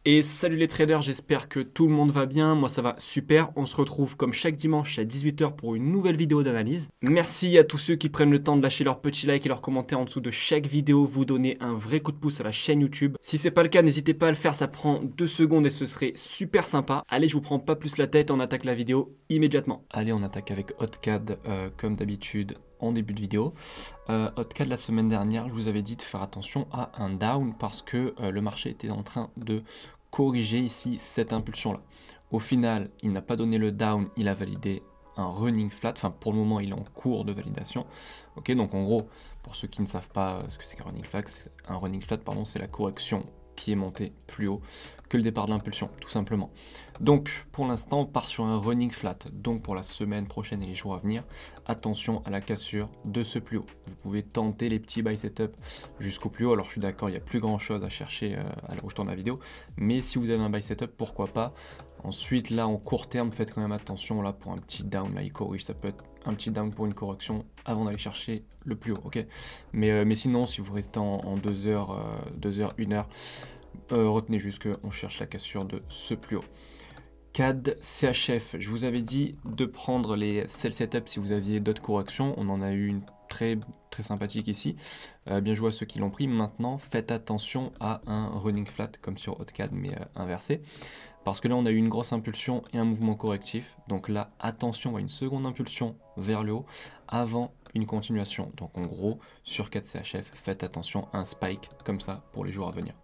Et salut les traders, j'espère que tout le monde va bien, moi ça va super. On se retrouve comme chaque dimanche à 18 h pour une nouvelle vidéo d'analyse. Merci à tous ceux qui prennent le temps de lâcher leur petit like et leur commentaire en dessous de chaque vidéo, vous donner un vrai coup de pouce à la chaîne YouTube. Si c'est pas le cas, n'hésitez pas à le faire, ça prend 2 secondes et ce serait super sympa. Allez, je vous prends pas plus la tête, on attaque la vidéo immédiatement. Allez, on attaque avec Hotcad comme d'habitude en début de vidéo. Hotcad, la semaine dernière, je vous avais dit de faire attention à un down parce que le marché était en train de corriger ici cette impulsion là. Au final, il n'a pas donné le down, il a validé un running flat, enfin pour le moment il est en cours de validation. Ok, donc en gros, pour ceux qui ne savent pas ce que c'est qu'un running flat, c'est la correction qui est montée plus haut que le départ de l'impulsion, tout simplement. Donc pour l'instant on part sur un running flat, donc pour la semaine prochaine et les jours à venir, attention à la cassure de ce plus haut. Vous pouvez tenter les petits buy setup jusqu'au plus haut, alors je suis d'accord, il n'y a plus grand chose à chercher à l'heure où je tourne la vidéo, mais si vous avez un buy setup, pourquoi pas. Ensuite là en court terme, faites quand même attention là pour un petit down, là il corrige, ça peut être un petit down pour une correction avant d'aller chercher le plus haut, ok. Mais sinon, si vous restez en 2 heures, 1 heure, retenez juste qu'on cherche la cassure de ce plus haut. CAD, CHF, je vous avais dit de prendre les sell setup si vous aviez d'autres corrections. On en a eu une très sympathique ici. Bien joué à ceux qui l'ont pris. Maintenant, faites attention à un running flat comme sur Hotcad mais inversé. Parce que là, on a eu une grosse impulsion et un mouvement correctif. Donc là, attention à une seconde impulsion vers le haut avant une continuation. Donc en gros, sur 4 CHF, faites attention à un spike comme ça pour les jours à venir.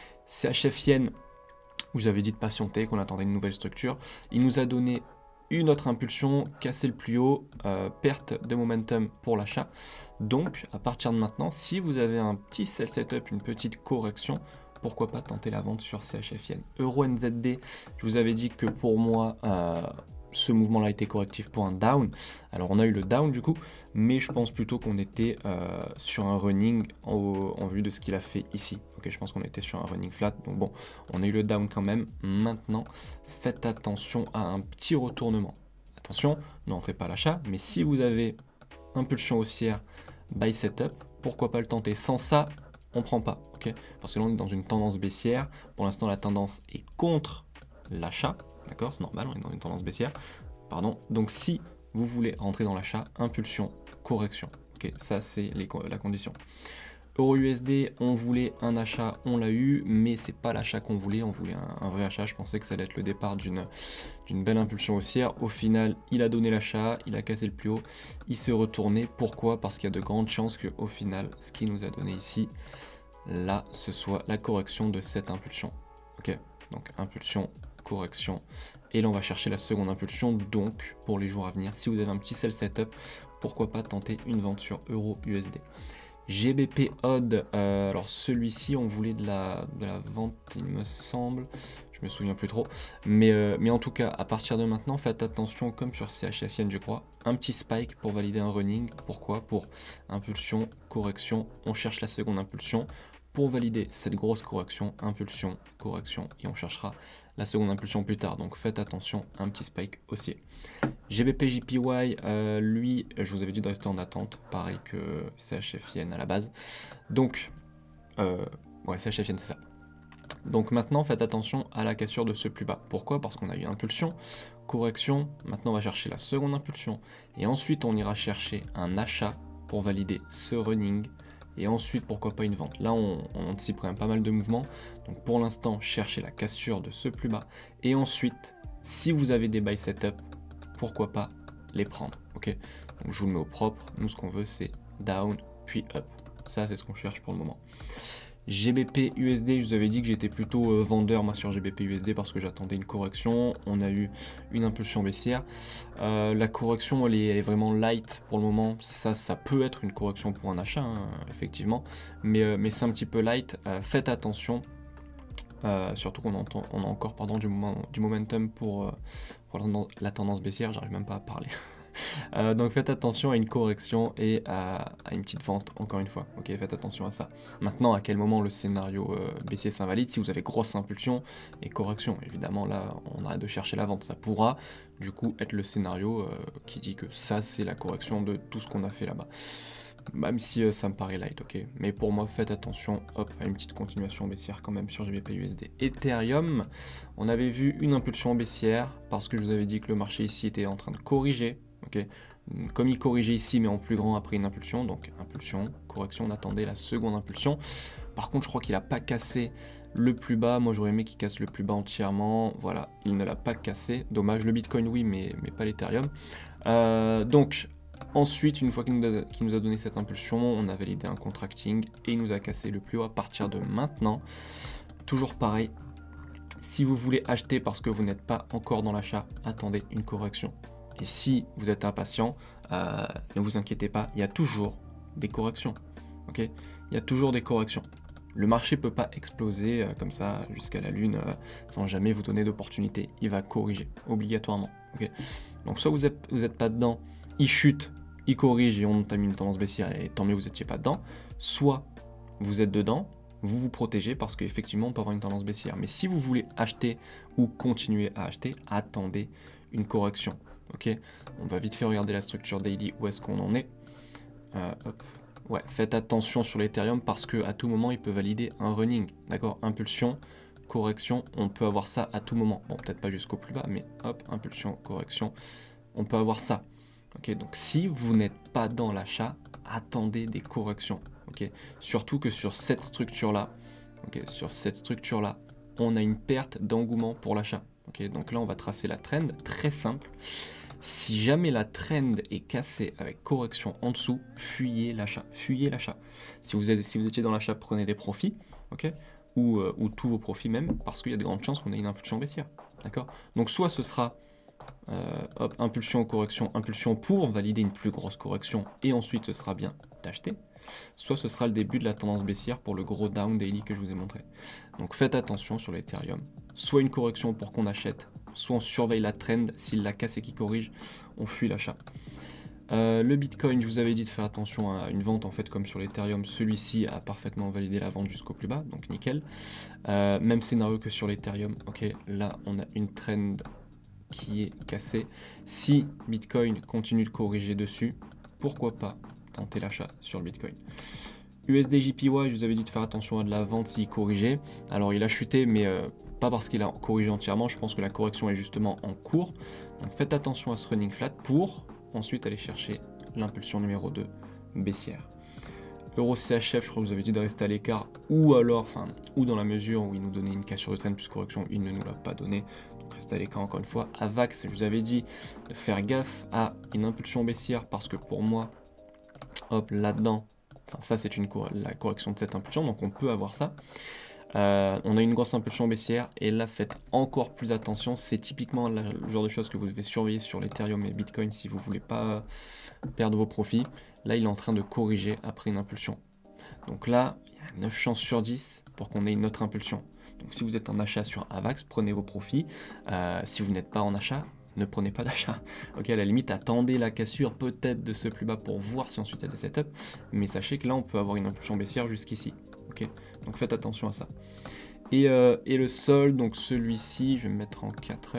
CHF Yen, où j'avais dit de patienter, qu'on attendait une nouvelle structure. Il nous a donné une autre impulsion, casser le plus haut, perte de momentum pour l'achat. Donc, à partir de maintenant, si vous avez un petit sell setup, une petite correction, pourquoi pas tenter la vente sur CHF Yen. Euro NZD, je vous avais dit que pour moi, ce mouvement-là était correctif pour un down. Alors on a eu le down du coup, mais je pense plutôt qu'on était sur un running en vue de ce qu'il a fait ici. Ok, je pense qu'on était sur un running flat, donc bon, on a eu le down quand même. Maintenant, faites attention à un petit retournement. Attention, n'entrez pas à l'achat, mais si vous avez impulsion haussière, buy setup, pourquoi pas le tenter. Sans ça, on prend pas, ok? Parce que là on est dans une tendance baissière. Pour l'instant la tendance est contre l'achat, d'accord? C'est normal, on est dans une tendance baissière. Pardon. Donc si vous voulez rentrer dans l'achat, impulsion, correction. Ok, ça c'est la condition. Euro USD, on voulait un achat, on l'a eu, mais c'est pas l'achat qu'on voulait, on voulait un vrai achat. Je pensais que ça allait être le départ d'une belle impulsion haussière. Au final, il a donné l'achat, il a cassé le plus haut, il s'est retourné. Pourquoi? Parce qu'il y a de grandes chances qu'au final, ce qu'il nous a donné ici, là, ce soit la correction de cette impulsion. Ok, donc impulsion, correction, et là on va chercher la seconde impulsion. Donc pour les jours à venir, si vous avez un petit sell setup, pourquoi pas tenter une vente sur Euro USD. GBP Odd, alors celui-ci on voulait de la vente il me semble, je me souviens plus trop, mais en tout cas à partir de maintenant faites attention comme sur CHF Yen je crois, un petit spike pour valider un running. Pourquoi? Pour impulsion, correction, on cherche la seconde impulsion. Pour valider cette grosse correction, impulsion, correction, et on cherchera la seconde impulsion plus tard. Donc faites attention, un petit spike haussier. GBP JPY, lui, je vous avais dit de rester en attente, pareil que CHF Yen à la base. Donc, ouais, CHF Yen c'est ça. Donc maintenant, faites attention à la cassure de ce plus bas. Pourquoi? Parce qu'on a eu impulsion, correction, maintenant on va chercher la seconde impulsion, et ensuite on ira chercher un achat pour valider ce running, et ensuite pourquoi pas une vente. Là on anticipe quand même pas mal de mouvements, donc pour l'instant cherchez la cassure de ce plus bas, et ensuite si vous avez des buy setup, pourquoi pas les prendre, ok. Donc je vous le mets au propre, nous ce qu'on veut c'est down puis up, ça c'est ce qu'on cherche pour le moment. GBP USD, je vous avais dit que j'étais plutôt vendeur moi sur GBP USD parce que j'attendais une correction. On a eu une impulsion baissière. La correction elle est vraiment light pour le moment. Ça peut être une correction pour un achat, hein, effectivement, mais c'est un petit peu light. Faites attention, surtout qu'on a encore du momentum pour la tendance baissière. J'arrive même pas à parler. Donc faites attention à une correction et à une petite vente, encore une fois. Ok, faites attention à ça. Maintenant, à quel moment le scénario baissier s'invalide? Si vous avez grosse impulsion et correction, évidemment là, on arrête de chercher la vente. Ça pourra du coup être le scénario qui dit que ça c'est la correction de tout ce qu'on a fait là-bas. Même si ça me paraît light, ok. Mais pour moi, faites attention, hop, à une petite continuation baissière quand même sur GBP/USD. Ethereum, on avait vu une impulsion baissière parce que je vous avais dit que le marché ici était en train de corriger, ok. Comme il corrigeait ici, mais en plus grand après une impulsion, donc impulsion, correction, on attendait la seconde impulsion. Par contre, je crois qu'il n'a pas cassé le plus bas. Moi, j'aurais aimé qu'il casse le plus bas entièrement. Voilà, il ne l'a pas cassé. Dommage, le Bitcoin, oui, mais pas l'Ethereum. Donc, ensuite, une fois qu'il nous a donné cette impulsion, on a validé un contracting et il nous a cassé le plus haut à partir de maintenant. Toujours pareil, si vous voulez acheter parce que vous n'êtes pas encore dans l'achat, attendez une correction. Et si vous êtes impatient, ne vous inquiétez pas, il y a toujours des corrections. Ok, il y a toujours des corrections. Le marché ne peut pas exploser comme ça jusqu'à la lune sans jamais vous donner d'opportunité. Il va corriger obligatoirement. Okay, donc soit vous êtes pas dedans, il chute, il corrige et on entame une tendance baissière et tant mieux vous n'étiez pas dedans. Soit vous êtes dedans, vous vous protégez parce qu'effectivement on peut avoir une tendance baissière. Mais si vous voulez acheter ou continuer à acheter, attendez une correction. Ok, on va vite fait regarder la structure daily, où est-ce qu'on en est. Hop. Ouais, faites attention sur l'Ethereum parce qu'à tout moment il peut valider un running. D'accord, impulsion, correction, on peut avoir ça à tout moment. Bon, peut-être pas jusqu'au plus bas, mais hop, impulsion, correction, on peut avoir ça. Ok, donc si vous n'êtes pas dans l'achat, attendez des corrections. Ok, surtout que sur cette structure-là, on a une perte d'engouement pour l'achat. Ok, donc là on va tracer la trend, très simple. Si jamais la trend est cassée avec correction en dessous, fuyez l'achat. Fuyez l'achat. Si vous étiez dans l'achat, prenez des profits, ok, ou tous vos profits même, parce qu'il y a de grandes chances qu'on ait une impulsion baissière. D'accord. Donc soit ce sera hop, impulsion, correction, impulsion pour valider une plus grosse correction, et ensuite ce sera bien d'acheter. Soit ce sera le début de la tendance baissière pour le gros down daily que je vous ai montré. Donc faites attention sur l'Ethereum. Soit une correction pour qu'on achète, soit on surveille la trend, s'il la casse et qu'il corrige, on fuit l'achat. Le Bitcoin, je vous avais dit de faire attention à une vente en fait comme sur l'Ethereum, celui-ci a parfaitement validé la vente jusqu'au plus bas, donc nickel. Même scénario que sur l'Ethereum, ok, là on a une trend qui est cassée. Si Bitcoin continue de corriger dessus, pourquoi pas tenter l'achat sur le Bitcoin. USD/JPY, je vous avais dit de faire attention à de la vente s'il corrigeait. Alors il a chuté, mais pas parce qu'il a corrigé entièrement. Je pense que la correction est justement en cours. Donc faites attention à ce running flat pour ensuite aller chercher l'impulsion numéro 2 baissière. Euro CHF, je crois que vous avez dit de rester à l'écart, ou alors, ou dans la mesure où il nous donnait une cassure de trend plus correction, il ne nous l'a pas donné. Donc restez à l'écart encore une fois. AVAX, je vous avais dit de faire gaffe à une impulsion baissière parce que pour moi, hop, là-dedans, ça c'est la correction de cette impulsion, donc on peut avoir ça. On a une grosse impulsion baissière et là faites encore plus attention, c'est typiquement le genre de choses que vous devez surveiller sur l'Ethereum et Bitcoin si vous ne voulez pas perdre vos profits. Là il est en train de corriger après une impulsion. Donc là il y a 9 chances sur 10 pour qu'on ait une autre impulsion. Donc si vous êtes en achat sur AVAX, prenez vos profits. Si vous n'êtes pas en achat, ne prenez pas d'achat. Ok, à la limite, attendez la cassure peut-être de ce plus bas pour voir si ensuite il y a des setups. Mais sachez que là, on peut avoir une impulsion baissière jusqu'ici. Ok, donc faites attention à ça. Et le sol, donc celui-ci, je vais me mettre en 4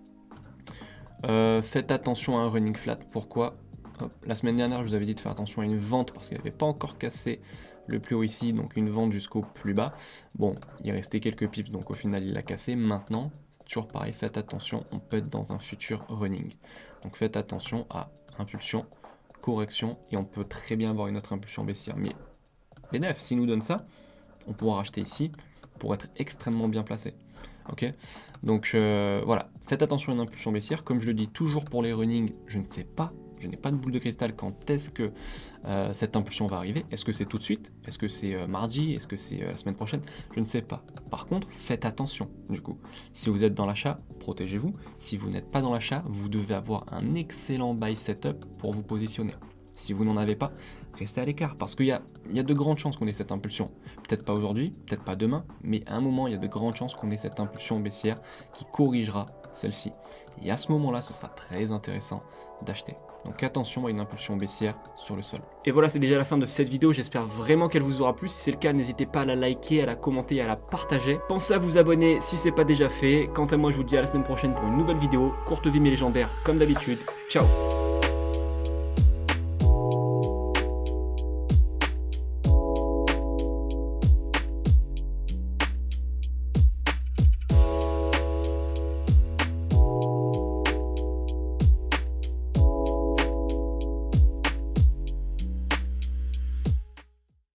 heures. Faites attention à un running flat. Pourquoi? Hop, la semaine dernière, je vous avais dit de faire attention à une vente parce qu'il n'avait pas encore cassé le plus haut ici, donc une vente jusqu'au plus bas. Bon, il restait quelques pips, donc au final, il l'a cassé. Maintenant, toujours pareil, faites attention, on peut être dans un futur running. Donc faites attention à impulsion, correction, et on peut très bien avoir une autre impulsion baissière. Mais BNF, s'il nous donne ça, on pourra racheter ici pour être extrêmement bien placé. Ok, donc voilà, faites attention à une impulsion baissière. Comme je le dis toujours pour les running, je ne sais pas, je n'ai pas de boule de cristal quand est-ce que cette impulsion va arriver. Est-ce que c'est tout de suite? Est-ce que c'est mardi? Est-ce que c'est la semaine prochaine? Je ne sais pas. Par contre, faites attention du coup. Si vous êtes dans l'achat, protégez-vous. Si vous n'êtes pas dans l'achat, vous devez avoir un excellent buy setup pour vous positionner. Si vous n'en avez pas, restez à l'écart parce qu'il y a de grandes chances qu'on ait cette impulsion. Peut-être pas aujourd'hui, peut-être pas demain, mais à un moment, il y a de grandes chances qu'on ait cette impulsion baissière qui corrigera celle-ci. Et à ce moment-là, ce sera très intéressant d'acheter. Donc attention à une impulsion baissière sur le sol. Et voilà, c'est déjà la fin de cette vidéo. J'espère vraiment qu'elle vous aura plu. Si c'est le cas, n'hésitez pas à la liker, à la commenter et à la partager. Pensez à vous abonner si ce n'est pas déjà fait. Quant à moi, je vous dis à la semaine prochaine pour une nouvelle vidéo. Courte vie mais légendaire, comme d'habitude. Ciao!